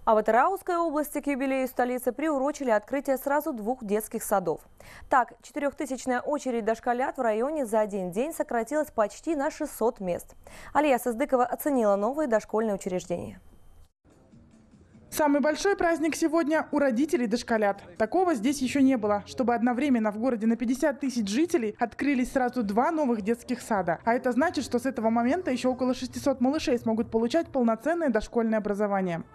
А в Атырауской области к юбилею столицы приурочили открытие сразу 2 детских садов. Так, 4000-я очередь дошколят в районе за один день сократилась почти на 600 мест. Алия Сыздыкова оценила новые дошкольные учреждения. Самый большой праздник сегодня у родителей дошколят. Такого здесь еще не было, чтобы одновременно в городе на 50 тысяч жителей открылись сразу 2 новых детских сада. А это значит, что с этого момента еще около 600 малышей смогут получать полноценное дошкольное образование.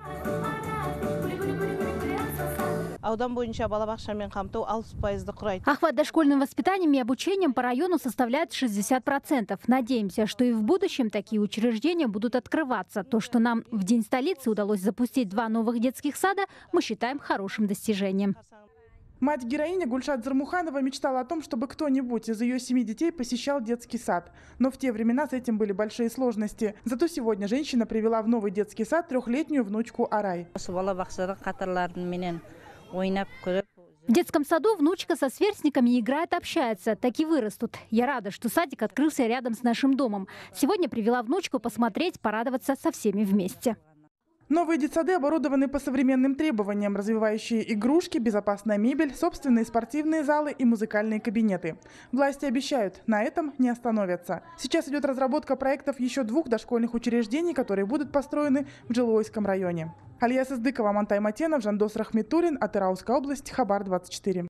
Охват дошкольным воспитанием и обучением по району составляет 60%. Надеемся, что и в будущем такие учреждения будут открываться. То, что нам в День столицы удалось запустить 2 новых детских сада, мы считаем хорошим достижением. Мать-героиня Гульшат Зармуханова мечтала о том, чтобы кто-нибудь из ее 7 детей посещал детский сад. Но в те времена с этим были большие сложности. Зато сегодня женщина привела в новый детский сад 3-летнюю внучку Арай. В детском саду внучка со сверстниками играет, общается. Так и вырастут. Я рада, что садик открылся рядом с нашим домом. Сегодня привела внучку посмотреть, порадоваться со всеми вместе. Новые детсады оборудованы по современным требованиям, развивающие игрушки, безопасная мебель, собственные спортивные залы и музыкальные кабинеты. Власти обещают, на этом не остановятся. Сейчас идет разработка проектов еще 2 дошкольных учреждений, которые будут построены в Джилойском районе. Алия Сыздыкова, Мантай Матенов, Жандос Рахметуллин, Атырауская область, Хабар 24.